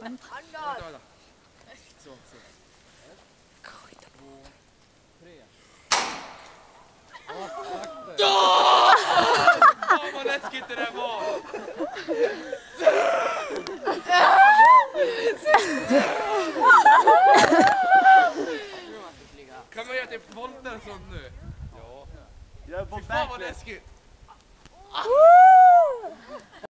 Vänta. Så. 2, 3. Fan vad läskigt det där var! Kan man göra typ volter sånt nu? Ja. Fy fan vad läskigt!